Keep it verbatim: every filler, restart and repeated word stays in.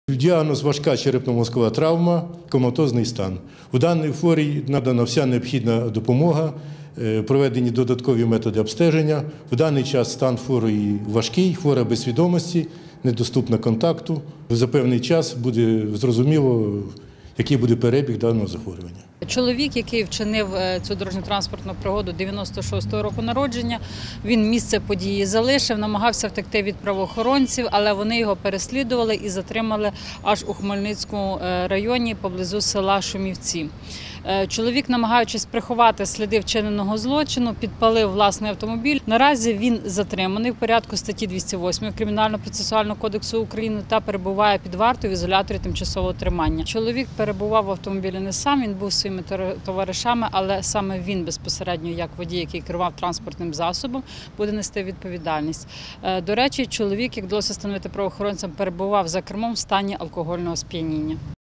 Діагноз – важка черепно-мозкова травма, коматозний стан. У даній хворій надана вся необхідна допомога, проведені додаткові методи обстеження. В даний час стан хворої важкий, хвора без свідомості, недоступна контакту. За певний час буде зрозуміло, який буде перебіг даного захворювання. Чоловік, який вчинив цю дорожньо-транспортну пригоду дев'яносто шостого року народження, він місце події залишив, намагався втекти від правоохоронців, але вони його переслідували і затримали аж у Хмельницькому районі поблизу села Шумівці. Чоловік, намагаючись приховати сліди вчиненого злочину, підпалив власний автомобіль. Наразі він затриманий в порядку статті двісті восьмої Кримінально-процесуального кодексу України та перебуває під вартою в ізоляторі тимчасового тримання. Чоловік перебував в автомобілі не сам, він був своїми товаришами, але саме він безпосередньо, як водій, який керував транспортним засобом, буде нести відповідальність. До речі, чоловік, як вдалося встановити правоохоронцям, перебував за кермом в стані алкогольного сп'яніння.